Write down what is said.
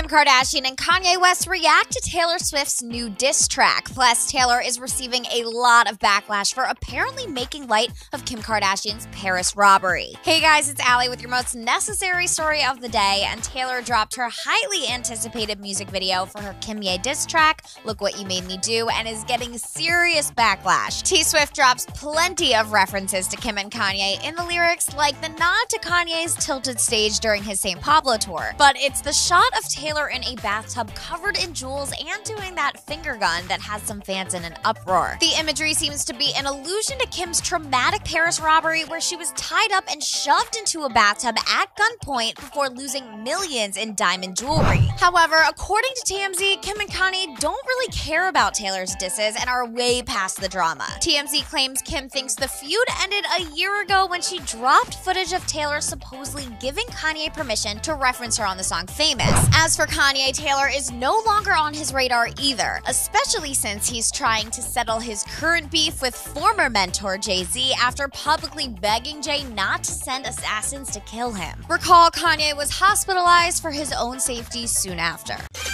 Kim Kardashian and Kanye West react to Taylor Swift's new diss track. Plus, Taylor is receiving a lot of backlash for apparently making light of Kim Kardashian's Paris robbery. Hey guys, it's Allie with your most necessary story of the day, and Taylor dropped her highly anticipated music video for her Kanye diss track, Look What You Made Me Do, and is getting serious backlash. T-Swift drops plenty of references to Kim and Kanye in the lyrics, like the nod to Kanye's tilted stage during his St. Pablo tour. But it's the shot of Taylor in a bathtub covered in jewels and doing that finger gun that has some fans in an uproar. The imagery seems to be an allusion to Kim's traumatic Paris robbery, where she was tied up and shoved into a bathtub at gunpoint before losing millions in diamond jewelry. However, according to TMZ, Kim and Kanye don't really care about Taylor's disses and are way past the drama. TMZ claims Kim thinks the feud ended a year ago when she dropped footage of Taylor supposedly giving Kanye permission to reference her on the song Famous. As for Kanye, Taylor is no longer on his radar either, especially since he's trying to settle his current beef with former mentor Jay-Z after publicly begging Jay not to send assassins to kill him. Recall, Kanye was hospitalized for his own safety soon after.